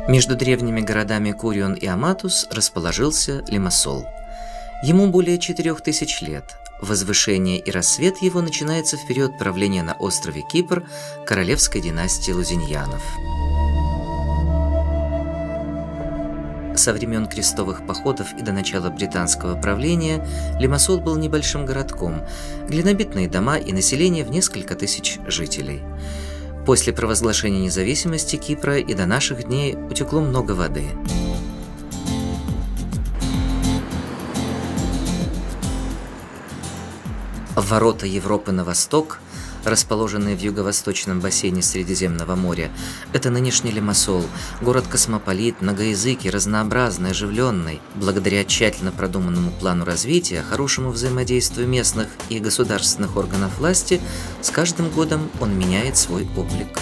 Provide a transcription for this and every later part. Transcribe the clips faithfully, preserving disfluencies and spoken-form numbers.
Между древними городами Курион и Аматус расположился Лимассол. Ему более четырех тысяч лет. Возвышение и рассвет его начинается в период правления на острове Кипр королевской династии Лузиньянов. Со времен крестовых походов и до начала британского правления Лимассол был небольшим городком, глинобитные дома и население в несколько тысяч жителей. После провозглашения независимости Кипра и до наших дней утекло много воды. Ворота Европы на восток, расположенные в юго-восточном бассейне Средиземного моря, это нынешний Лимассол, город-космополит, многоязыкий, разнообразный, оживленный. Благодаря тщательно продуманному плану развития, хорошему взаимодействию местных и государственных органов власти, с каждым годом он меняет свой облик.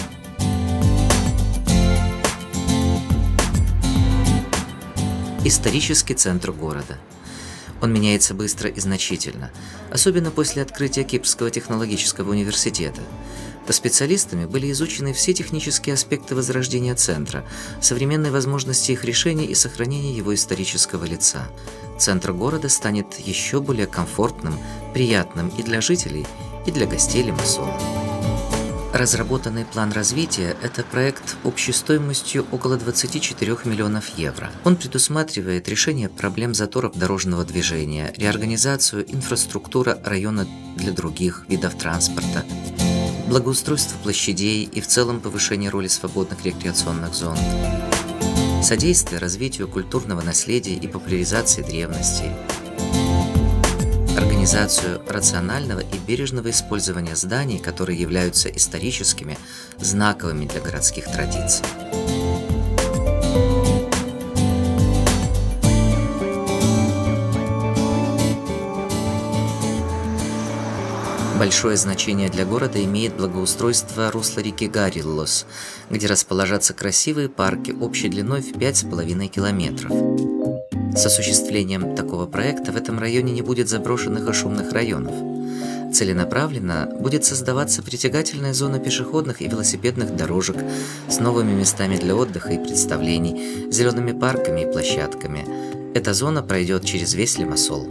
Исторический центр города. Он меняется быстро и значительно, особенно после открытия Кипрского технологического университета. То специалистами были изучены все технические аспекты возрождения центра, современные возможности их решения и сохранения его исторического лица. Центр города станет еще более комфортным, приятным и для жителей, и для гостей Лимассола. Разработанный план развития – это проект общей стоимостью около двадцати четырёх миллионов евро. Он предусматривает решение проблем заторов дорожного движения, реорганизацию инфраструктуры района для других видов транспорта, благоустройство площадей и в целом повышение роли свободных рекреационных зон, содействие развитию культурного наследия и популяризации древностей, организацию рационального и бережного использования зданий, которые являются историческими, знаковыми для городских традиций. Большое значение для города имеет благоустройство русла реки Гариллос, где расположатся красивые парки общей длиной в пять с половиной километров. С осуществлением такого проекта в этом районе не будет заброшенных и шумных районов. Целенаправленно будет создаваться притягательная зона пешеходных и велосипедных дорожек с новыми местами для отдыха и представлений, зелеными парками и площадками. Эта зона пройдет через весь Лимассол.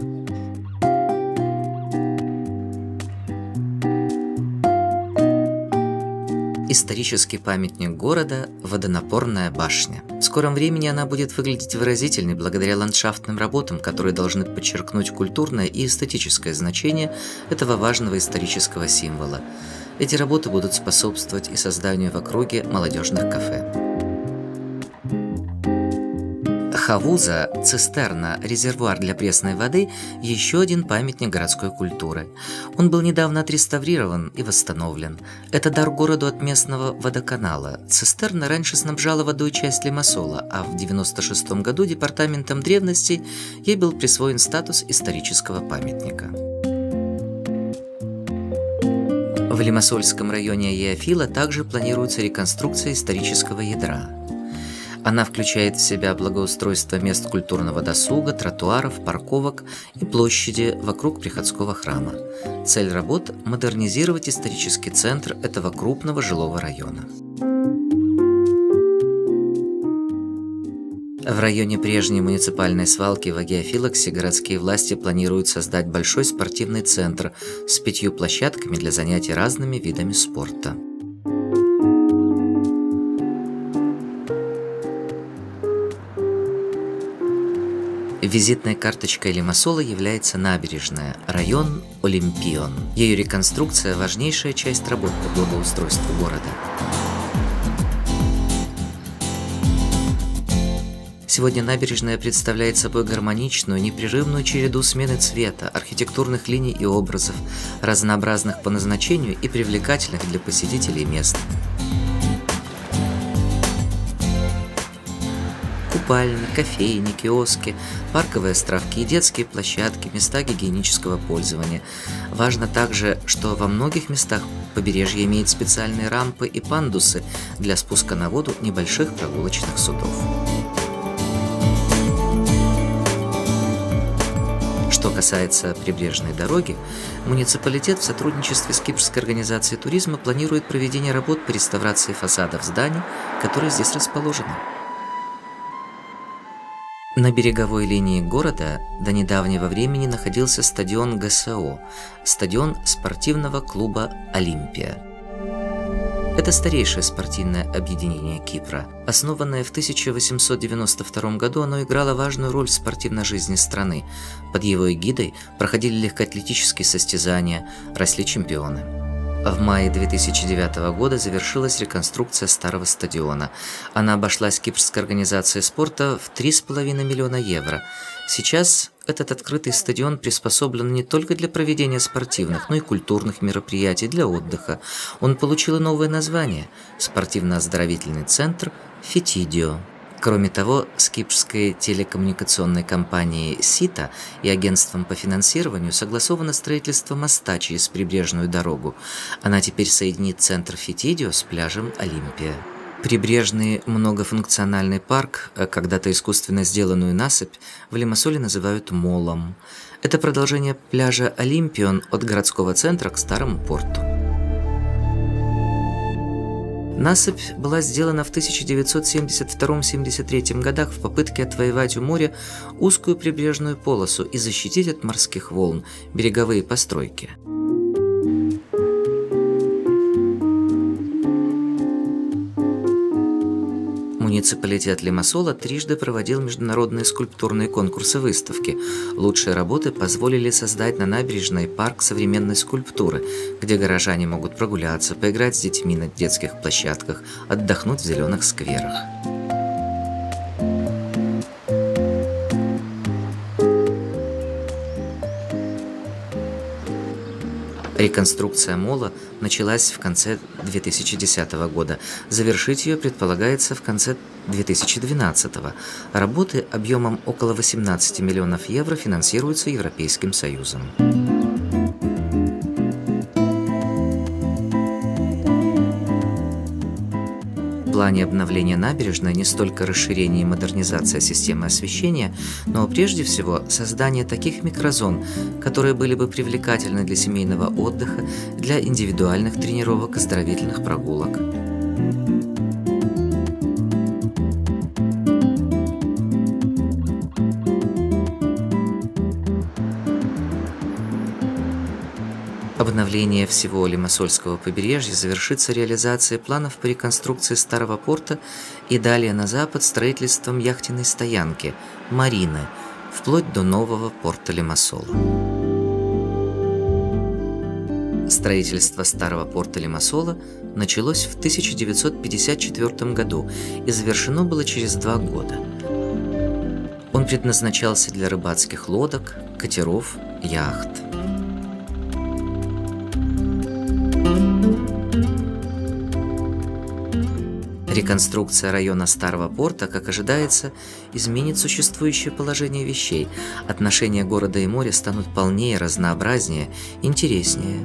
Исторический памятник города – водонапорная башня. В скором времени она будет выглядеть выразительной благодаря ландшафтным работам, которые должны подчеркнуть культурное и эстетическое значение этого важного исторического символа. Эти работы будут способствовать и созданию в округе молодежных кафе. Хавуза, цистерна, резервуар для пресной воды – еще один памятник городской культуры. Он был недавно отреставрирован и восстановлен. Это дар городу от местного водоканала. Цистерна раньше снабжала водой часть Лимассола, а в девяносто шестом году департаментом древностей ей был присвоен статус исторического памятника. В Лимассольском районе Еофила также планируется реконструкция исторического ядра. Она включает в себя благоустройство мест культурного досуга, тротуаров, парковок и площади вокруг приходского храма. Цель работ – модернизировать исторический центр этого крупного жилого района. В районе прежней муниципальной свалки в Агеофилоксе городские власти планируют создать большой спортивный центр с пятью площадками для занятий разными видами спорта. Визитной карточкой Лимассола является набережная, район Олимпион. Ее реконструкция – важнейшая часть работ по благоустройству города. Сегодня набережная представляет собой гармоничную, непрерывную череду смены цвета, архитектурных линий и образов, разнообразных по назначению и привлекательных для посетителей мест. Купальни, кофейни, киоски, парковые островки, детские площадки, места гигиенического пользования. Важно также, что во многих местах побережье имеет специальные рампы и пандусы для спуска на воду небольших прогулочных судов. Что касается прибрежной дороги, муниципалитет в сотрудничестве с Кипрской организацией туризма планирует проведение работ по реставрации фасадов зданий, которые здесь расположены. На береговой линии города до недавнего времени находился стадион ГСО, стадион спортивного клуба «Олимпия». Это старейшее спортивное объединение Кипра. Основанное в тысяча восемьсот девяносто втором году, оно играло важную роль в спортивной жизни страны. Под его эгидой проходили легкоатлетические состязания, росли чемпионы. В мае две тысячи девятого года завершилась реконструкция старого стадиона. Она обошлась кипрской организацией спорта в три с половиной миллиона евро. Сейчас этот открытый стадион приспособлен не только для проведения спортивных, но и культурных мероприятий, для отдыха. Он получил и новое название – спортивно-оздоровительный центр «Фетидио». Кроме того, с кипрской телекоммуникационной компанией «Сита» и агентством по финансированию согласовано строительство моста через прибрежную дорогу. Она теперь соединит центр Фетидио с пляжем «Олимпия». Прибрежный многофункциональный парк, когда-то искусственно сделанную насыпь, в Лимассоле называют молом. Это продолжение пляжа «Олимпион» от городского центра к старому порту. Насыпь была сделана в тысяча девятьсот семьдесят втором — семьдесят третьем годах в попытке отвоевать у моря узкую прибрежную полосу и защитить от морских волн береговые постройки. Муниципалитет Лимассола трижды проводил международные скульптурные конкурсы-выставки. Лучшие работы позволили создать на набережной парк современной скульптуры, где горожане могут прогуляться, поиграть с детьми на детских площадках, отдохнуть в зеленых скверах. Реконструкция мола началась в конце две тысячи десятого года. Завершить ее предполагается в конце две тысячи двенадцатого. Работы объемом около восемнадцати миллионов евро финансируются Европейским Союзом. В плане обновления набережной не столько расширение и модернизация системы освещения, но прежде всего создание таких микрозон, которые были бы привлекательны для семейного отдыха, для индивидуальных тренировок, оздоровительных прогулок. Обновление всего Лимассольского побережья завершится реализацией планов по реконструкции старого порта и далее на запад строительством яхтенной стоянки «Марины», вплоть до нового порта Лимассола. Строительство старого порта Лимассола началось в тысяча девятьсот пятьдесят четвёртом году и завершено было через два года. Он предназначался для рыбацких лодок, катеров, яхт. Реконструкция района Старого порта, как ожидается, изменит существующее положение вещей. Отношения города и моря станут полнее, разнообразнее, интереснее.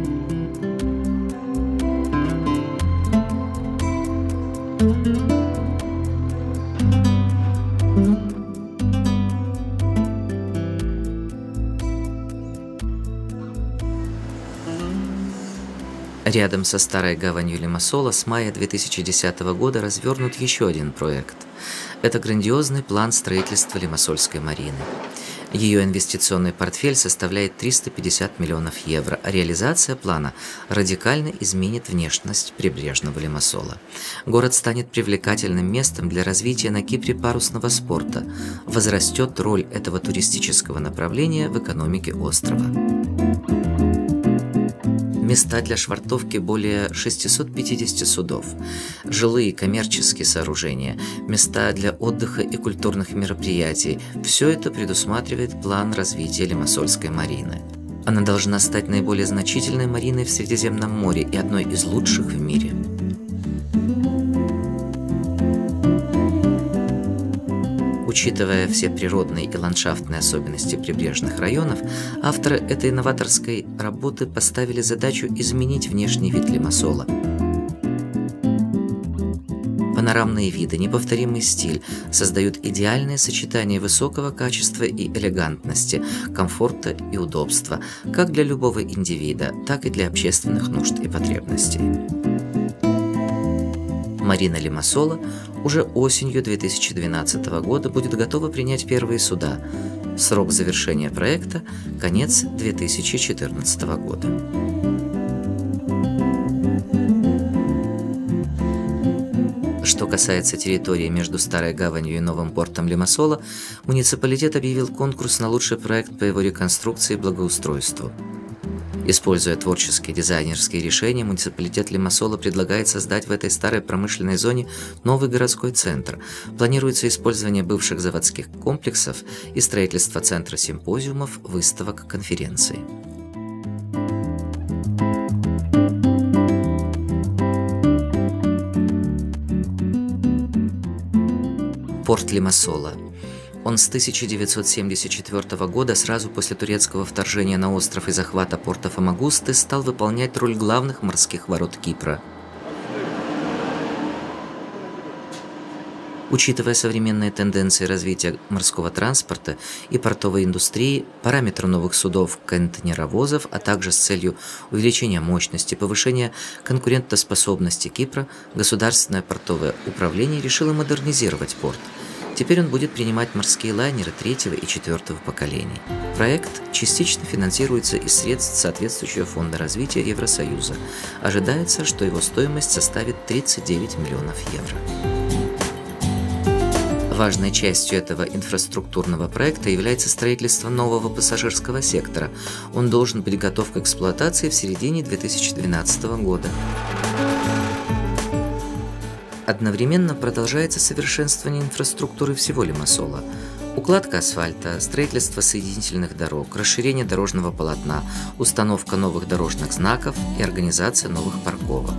Рядом со старой гаванью Лимассола с мая две тысячи десятого года развернут еще один проект. Это грандиозный план строительства Лимассольской марины. Ее инвестиционный портфель составляет триста пятьдесят миллионов евро, а реализация плана радикально изменит внешность прибрежного Лимассола. Город станет привлекательным местом для развития на Кипре парусного спорта. Возрастет роль этого туристического направления в экономике острова. Места для швартовки более шестисот пятидесяти судов, жилые коммерческие сооружения, места для отдыха и культурных мероприятий – все это предусматривает план развития Лимассольской марины. Она должна стать наиболее значительной мариной в Средиземном море и одной из лучших в мире. Учитывая все природные и ландшафтные особенности прибрежных районов, авторы этой новаторской работы поставили задачу изменить внешний вид Лимассола. Панорамные виды, неповторимый стиль создают идеальное сочетание высокого качества и элегантности, комфорта и удобства, как для любого индивида, так и для общественных нужд и потребностей. Марина Лимассола Уже осенью две тысячи двенадцатого года будет готова принять первые суда. Срок завершения проекта – конец две тысячи четырнадцатого года. Что касается территории между Старой Гаванью и новым портом Лимассола, муниципалитет объявил конкурс на лучший проект по его реконструкции и благоустройству. Используя творческие дизайнерские решения, муниципалитет Лимассола предлагает создать в этой старой промышленной зоне новый городской центр. Планируется использование бывших заводских комплексов и строительство центра симпозиумов, выставок, конференций. Порт Лимассола. Он с тысяча девятьсот семьдесят четвёртого года, сразу после турецкого вторжения на остров и захвата порта Фамагусты, стал выполнять роль главных морских ворот Кипра. Учитывая современные тенденции развития морского транспорта и портовой индустрии, параметры новых судов контейнеровозов, а также с целью увеличения мощности, повышения конкурентоспособности Кипра, Государственное портовое управление решило модернизировать порт. Теперь он будет принимать морские лайнеры третьего и четвертого поколений. Проект частично финансируется из средств соответствующего фонда развития Евросоюза. Ожидается, что его стоимость составит тридцать девять миллионов евро. Важной частью этого инфраструктурного проекта является строительство нового пассажирского сектора. Он должен быть готов к эксплуатации в середине две тысячи двенадцатого года. Одновременно продолжается совершенствование инфраструктуры всего Лимассола. Укладка асфальта, строительство соединительных дорог, расширение дорожного полотна, установка новых дорожных знаков и организация новых парковок.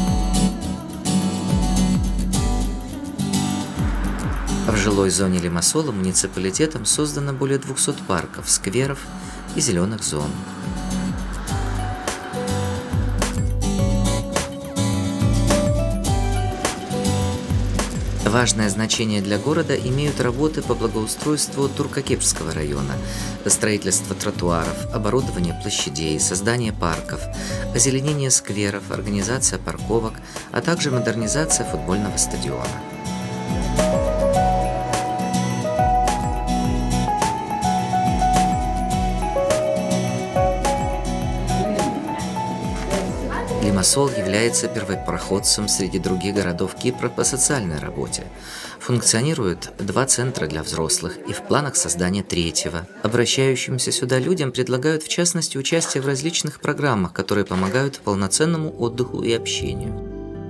В жилой зоне Лимассола муниципалитетом создано более двухсот парков, скверов и зеленых зон. Важное значение для города имеют работы по благоустройству Турко-Кипрского района, строительство тротуаров, оборудование площадей, создание парков, озеленение скверов, организация парковок, а также модернизация футбольного стадиона. Лимассол является первопроходцем среди других городов Кипра по социальной работе. Функционируют два центра для взрослых и в планах создания третьего. Обращающимся сюда людям предлагают в частности участие в различных программах, которые помогают полноценному отдыху и общению.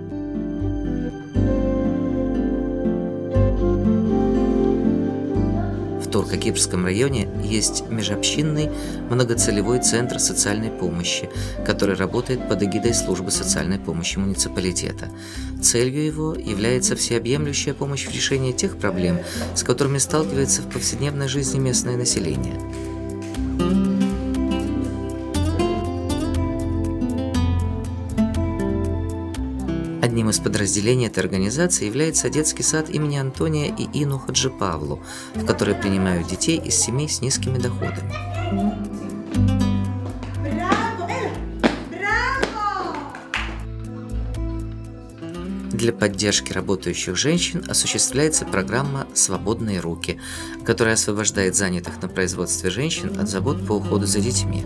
В Турко-Кипрском районе есть межобщинный многоцелевой центр социальной помощи, который работает под эгидой службы социальной помощи муниципалитета. Целью его является всеобъемлющая помощь в решении тех проблем, с которыми сталкивается в повседневной жизни местное население. Одним из подразделений этой организации является детский сад имени Антония и Ину Хаджипавлу, в который принимают детей из семей с низкими доходами. Для поддержки работающих женщин осуществляется программа «Свободные руки», которая освобождает занятых на производстве женщин от забот по уходу за детьми.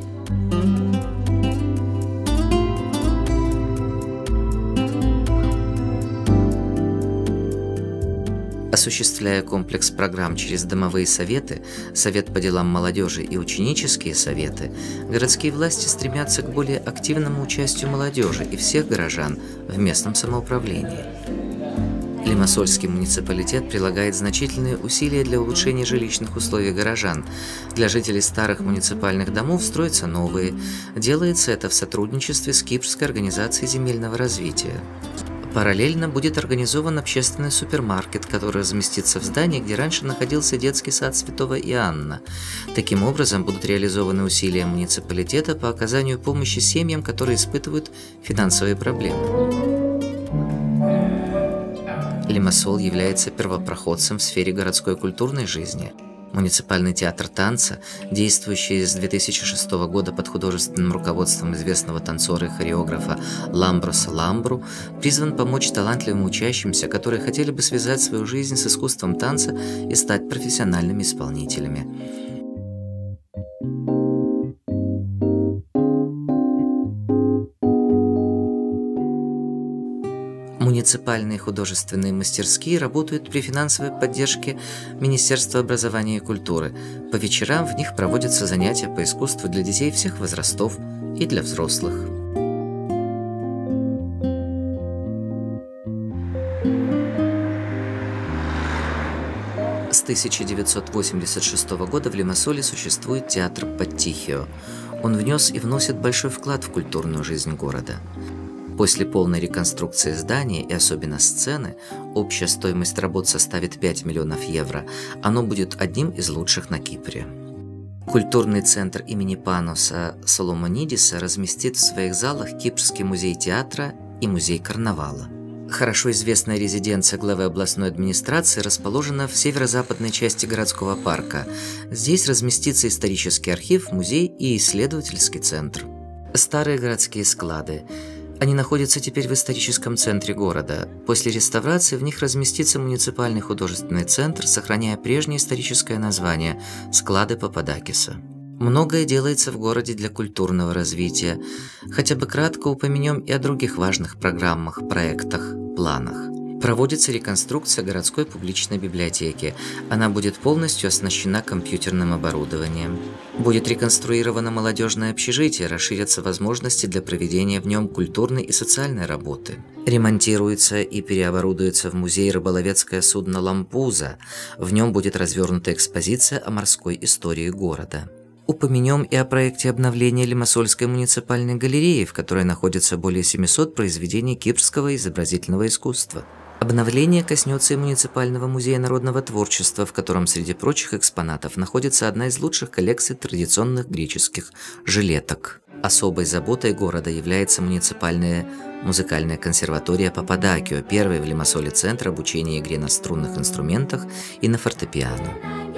Осуществляя комплекс программ через домовые советы, Совет по делам молодежи и ученические советы, городские власти стремятся к более активному участию молодежи и всех горожан в местном самоуправлении. Лимассольский муниципалитет прилагает значительные усилия для улучшения жилищных условий горожан. Для жителей старых муниципальных домов строятся новые. Делается это в сотрудничестве с Кипрской организацией земельного развития. Параллельно будет организован общественный супермаркет, который разместится в здании, где раньше находился детский сад Святого Иоанна. Таким образом, будут реализованы усилия муниципалитета по оказанию помощи семьям, которые испытывают финансовые проблемы. Лимассол является первопроходцем в сфере городской культурной жизни. Муниципальный театр танца, действующий с две тысячи шестого года под художественным руководством известного танцора и хореографа Ламброса Ламбру, призван помочь талантливым учащимся, которые хотели бы связать свою жизнь с искусством танца и стать профессиональными исполнителями. Муниципальные художественные мастерские работают при финансовой поддержке Министерства образования и культуры. По вечерам в них проводятся занятия по искусству для детей всех возрастов и для взрослых. С тысяча девятьсот восемьдесят шестого года в Лимассоле существует театр Паттихио. Он внес и вносит большой вклад в культурную жизнь города. После полной реконструкции здания и особенно сцены, общая стоимость работ составит пять миллионов евро. Оно будет одним из лучших на Кипре. Культурный центр имени Паноса Соломонидиса разместит в своих залах Кипрский музей театра и музей карнавала. Хорошо известная резиденция главы областной администрации расположена в северо-западной части городского парка. Здесь разместится исторический архив, музей и исследовательский центр. Старые городские склады. Они находятся теперь в историческом центре города. После реставрации в них разместится муниципальный художественный центр, сохраняя прежнее историческое название – склады Пападакиса. Многое делается в городе для культурного развития. Хотя бы кратко упомянем и о других важных программах, проектах, планах. Проводится реконструкция городской публичной библиотеки. Она будет полностью оснащена компьютерным оборудованием. Будет реконструировано молодежное общежитие, расширятся возможности для проведения в нем культурной и социальной работы. Ремонтируется и переоборудуется в музей рыболовецкое судно «Лампуза». В нем будет развернута экспозиция о морской истории города. Упомянем и о проекте обновления Лимассольской муниципальной галереи, в которой находится более семисот произведений кипрского изобразительного искусства. Обновление коснется и муниципального музея народного творчества, в котором среди прочих экспонатов находится одна из лучших коллекций традиционных греческих жилеток. Особой заботой города является муниципальная музыкальная консерватория Пападакио, первый в Лимассоле центр обучения игре на струнных инструментах и на фортепиано.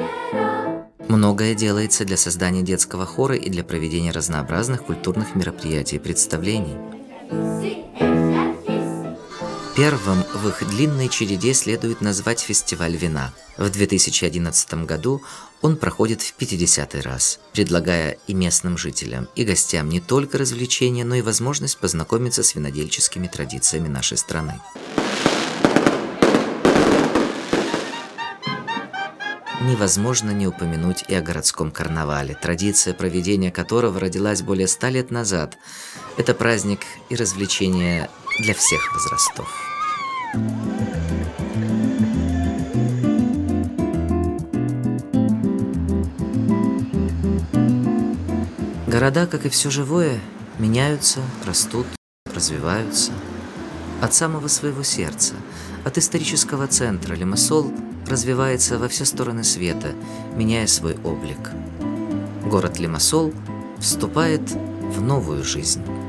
Многое делается для создания детского хора и для проведения разнообразных культурных мероприятий и представлений. Первым в их длинной череде следует назвать фестиваль вина. В две тысячи одиннадцатом году он проходит в пятидесятый раз, предлагая и местным жителям, и гостям не только развлечения, но и возможность познакомиться с винодельческими традициями нашей страны. Невозможно не упомянуть и о городском карнавале, традиция проведения которого родилась более ста лет назад. Это праздник и развлечение для всех возрастов. Города, как и все живое, меняются, растут, развиваются. От самого своего сердца, от исторического центра Лимассол развивается во все стороны света, меняя свой облик. Город Лимассол вступает в новую жизнь.